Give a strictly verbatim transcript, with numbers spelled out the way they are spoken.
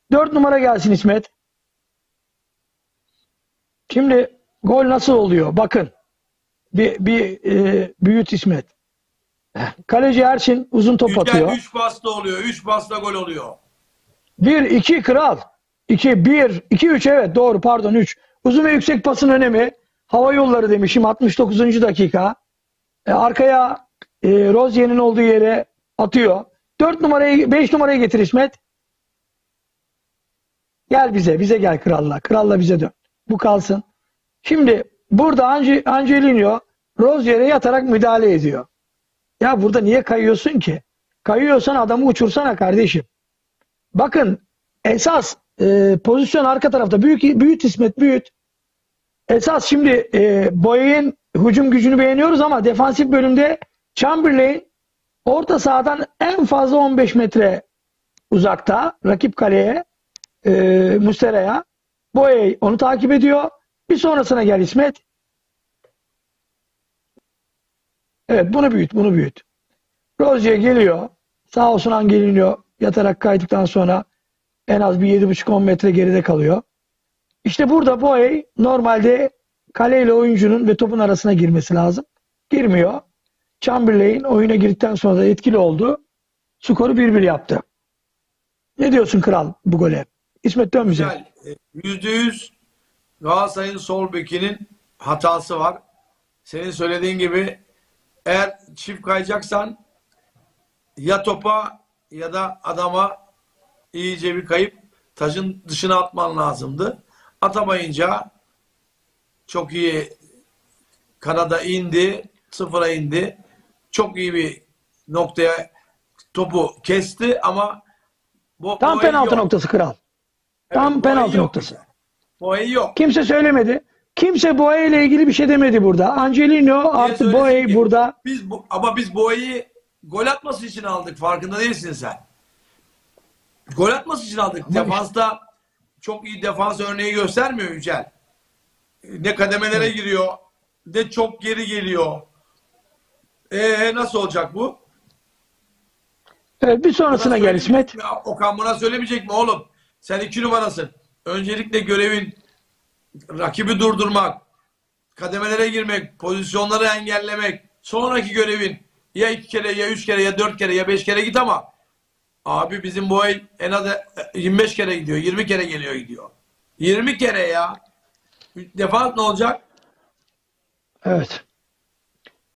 Dört numara gelsin İsmet. Şimdi gol nasıl oluyor? Bakın. Bir, bir e, büyüt İsmet. Kaleci Erçin uzun top Yücel atıyor. üç pasla oluyor. üç pasla gol oluyor. Bir, iki kral. iki, bir, iki, üç evet doğru pardon üç. Uzun ve yüksek pasın önemi. Hava yolları demişim altmış dokuzuncu dakika. E, arkaya e, Rozier'in olduğu yere atıyor. Dört numarayı, beş numarayı getir İsmet. Gel bize, bize gel kralla. Kralla bize dön. Bu kalsın. Şimdi burada Ange, Angelino Rozier'e yatarak müdahale ediyor. Ya burada niye kayıyorsun ki? Kayıyorsan adamı uçursana kardeşim. Bakın esas e, pozisyon arka tarafta. Büyük, büyüt İsmet büyüt. Esas şimdi e, Boye'nin hücum gücünü beğeniyoruz ama defansif bölümde Chamberlain orta sahadan en fazla on beş metre uzakta rakip kaleye e, Muslera'ya. Boye onu takip ediyor. Bir sonrasına gel İsmet. Evet bunu büyüt bunu büyüt. Rozier geliyor. Sağ olsun Angelino yatarak kaydıktan sonra en az bir yedi buçuk on metre geride kalıyor. İşte burada Boye normalde kaleyle oyuncunun ve topun arasına girmesi lazım. Girmiyor. Chamberlain oyuna girdikten sonra da etkili oldu. Skoru bir bir yaptı. Ne diyorsun kral bu gole? İsmet dön bize. Güzel. E, yüzde yüz Galatasaray'ın sol bekinin hatası var. Senin söylediğin gibi eğer çift kayacaksan ya topa ya da adama iyice bir kayıp taşın dışına atman lazımdı. Atamayınca çok iyi kanada indi, sıfıra indi. Çok iyi bir noktaya topu kesti ama bu Tam Boey penaltı yok. noktası kral. Tam Evet, Boey penaltı yok noktası. bize. Boey yok. Kimse söylemedi. Kimse Boye ile ilgili bir şey demedi burada. Angelino Niye artı söylesin Boye ki? burada. Biz bu, ama biz Boey'i gol atması için aldık. Farkında değilsin sen. Gol atması için aldık. Ama Defansta çok iyi defans örneği göstermiyor Yücel. Ne kademelere evet. giriyor, ne çok geri geliyor. Ee nasıl olacak bu? Evet, bir Buna sonrasına gel söylemeyecek İsmet. mi? Okan buna söylemeyecek mi oğlum? Sen iki numarasın. Öncelikle görevin rakibi durdurmak, kademelere girmek, pozisyonları engellemek. Sonraki görevin ya iki kere ya üç kere ya dört kere ya beş kere git ama abi bizim bu ay en az yirmi beş kere gidiyor. yirmi kere geliyor gidiyor. yirmi kere ya. Defans ne olacak? Evet.